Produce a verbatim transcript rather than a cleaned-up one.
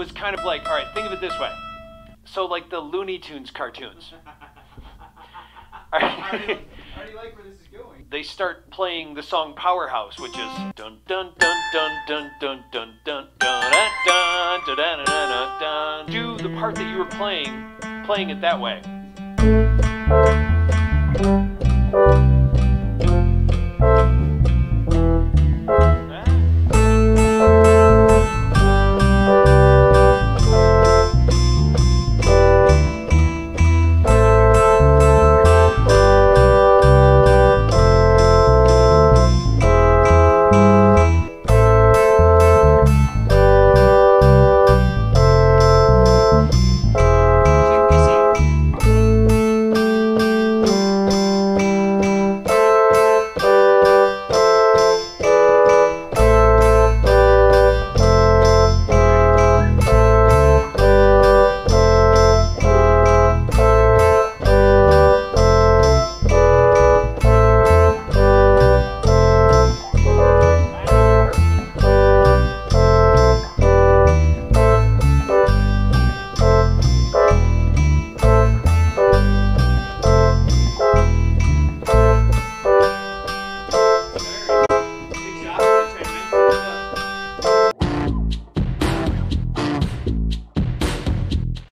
was kind of like, all right, think of it this way. So like the Looney Tunes cartoons. I already, I already like where this is going. They start playing the song Powerhouse, which is dun dun dun dun dun dun dun dun dun dun dun dun dun dun. Do the part that you were playing, playing it that way.